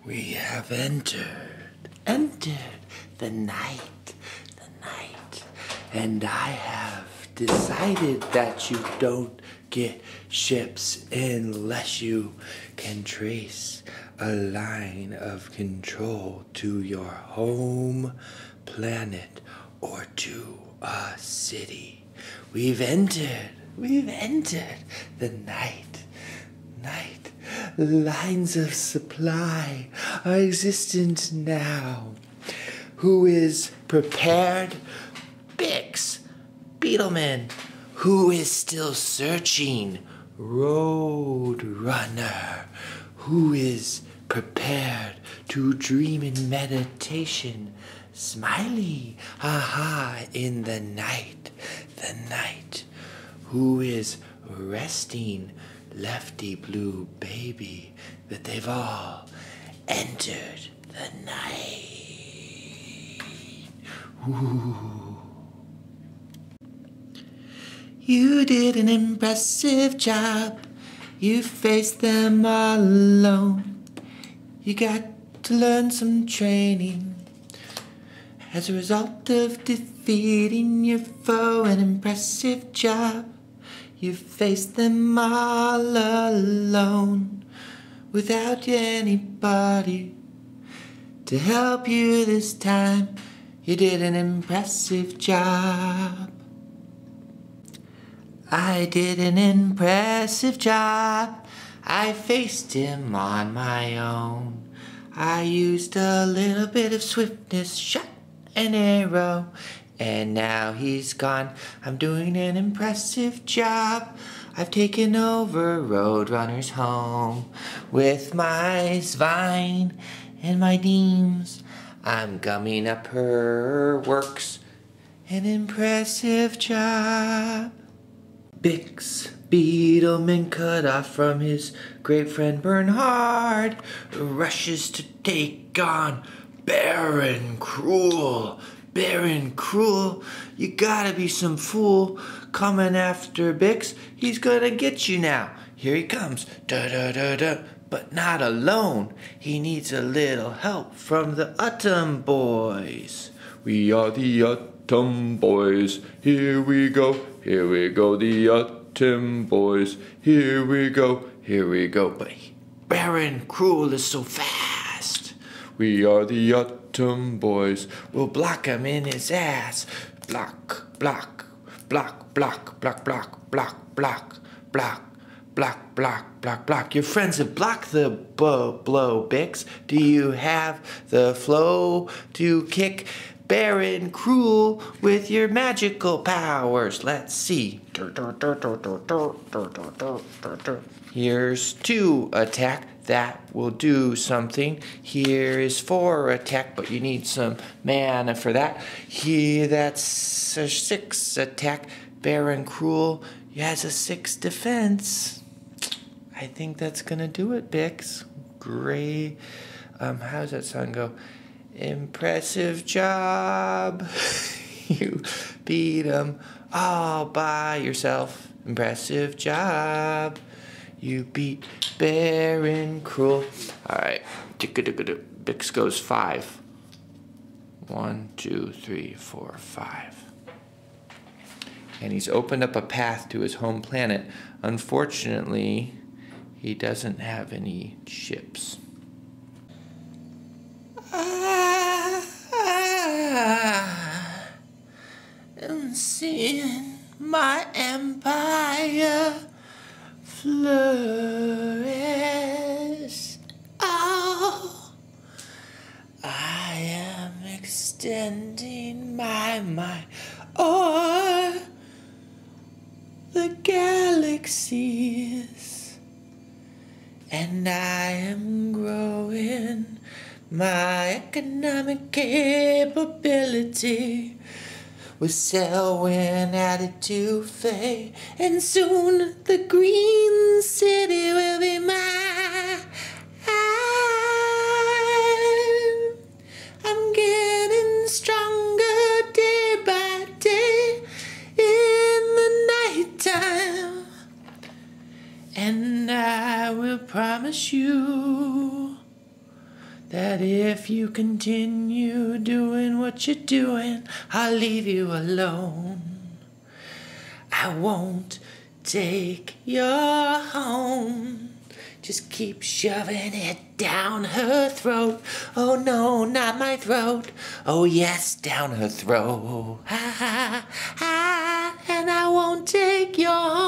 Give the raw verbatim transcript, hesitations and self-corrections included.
We have entered, entered the night, the night, and I have decided that you don't get ships unless you can trace a line of control to your home planet or to a city. We've entered, we've entered the night, night. Lines of supply are existent now. Who is prepared? Bix, Beetleman. Who is still searching? Roadrunner. Who is prepared to dream in meditation? Smiley, aha, in the night, the night. Who is resting? Lefty Blue Baby. That they've all entered the night. Ooh. You did an impressive job. You faced them all alone. You got to learn some training. As a result of defeating your foe, an impressive job. You faced them all alone, without anybody to help you this time. You did an impressive job. I did an impressive job. I faced him on my own. I used a little bit of swiftness, shot an arrow, and now he's gone. I'm doing an impressive job. I've taken over Roadrunner's home with my Svine and my Deems. I'm gumming up her works. An impressive job. Bix, Beetleman, cut off from his great friend Bernhard, rushes to take on Baron Cruel. Baron Cruel, you gotta be some fool. Coming after Bix, he's gonna get you now. Here he comes, da da da da, but not alone. He needs a little help from the Autumn Boys. We are the Autumn Boys, here we go, here we go, the Autumn Boys, here we go, here we go. But Baron Cruel is so fast. We are the Autumn Boys, we'll block him in his ass. Block, block, block, block, block, block, block, block, block, block, block, block, block. Your friends have blocked the blow, blow, Bix. Do you have the flow to kick Baron Cruel with your magical powers? Let's see. Here's two attack. That will do something. Here is four attack, but you need some mana for that. Here, that's a six attack. Baron Cruel has a six defense. I think that's gonna do it, Bix. Great. Um, how's that song go? Impressive job. You beat him all by yourself. Impressive job. You beat Baron Cruel. Alright. Bix goes five. One, two, three, four, five. And he's opened up a path to his home planet. Unfortunately, he doesn't have any ships. I'm seeing my empire flourish. Oh, I am extending my mind o'er the galaxies, and I am growing my economic capability. With Selwyn added to Faye, and soon the Green City will be mine. I'm getting stronger day by day in the nighttime, and I will promise you that if you continue doing what you're doing, I'll leave you alone. I won't take your home. Just keep shoving it down her throat. Oh no, not my throat. Oh yes, down her throat. Ah, ah, ah, and I won't take your home.